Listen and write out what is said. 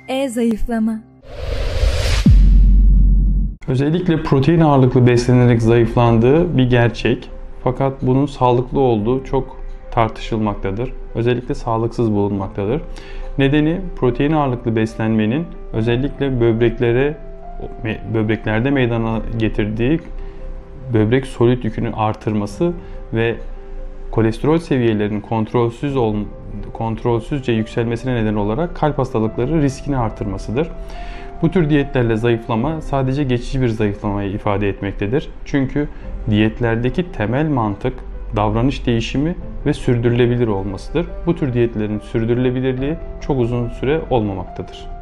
Zayıflama. Özellikle protein ağırlıklı beslenerek zayıflandığı bir gerçek. Fakat bunun sağlıklı olduğu çok tartışılmaktadır. Özellikle sağlıksız bulunmaktadır. Nedeni protein ağırlıklı beslenmenin özellikle böbreklerde meydana getirdiği böbrek solit yükünün artırması ve kolesterol seviyelerinin kontrolsüzce yükselmesine neden olarak kalp hastalıkları riskini artırmasıdır. Bu tür diyetlerle zayıflama sadece geçici bir zayıflamayı ifade etmektedir. Çünkü diyetlerdeki temel mantık davranış değişimi ve sürdürülebilir olmasıdır. Bu tür diyetlerin sürdürülebilirliği çok uzun süre olmamaktadır.